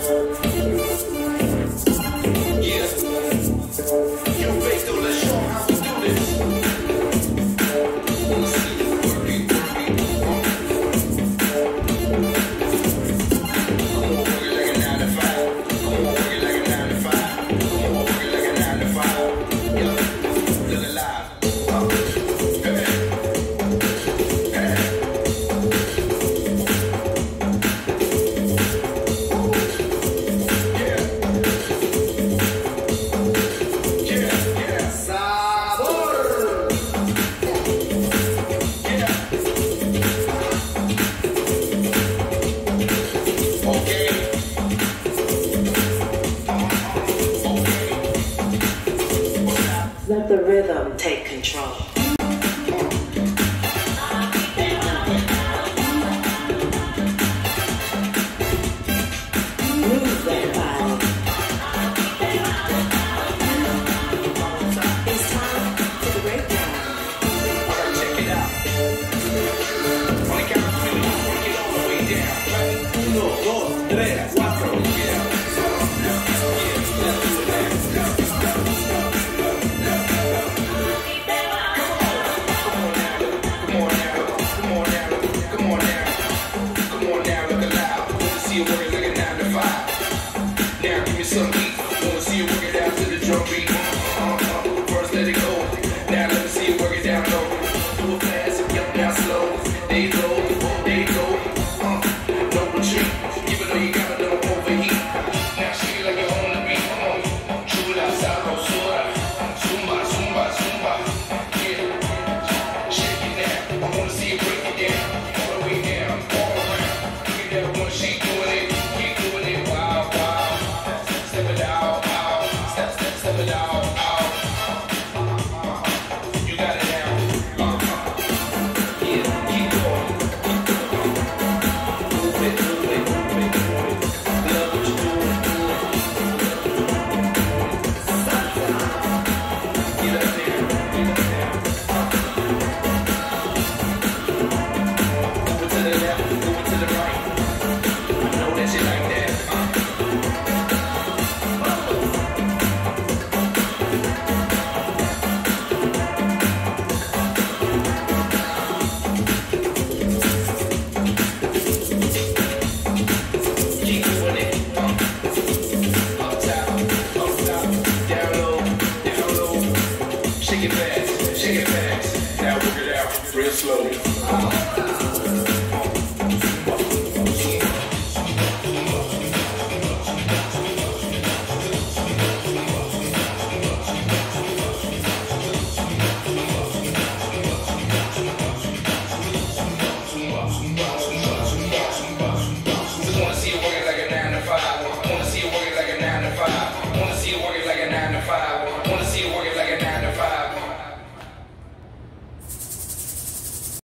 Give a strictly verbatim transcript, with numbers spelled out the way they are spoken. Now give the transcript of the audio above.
Let the rhythm take control. Move that body. It's time for the breakdown. Alright, check it out. On the count of three, I wanna get all the way down. Right? Uno, dos, tres, cuatro. Yeah. Come on now, come on now, come on now, come on now, look aloud. See you working.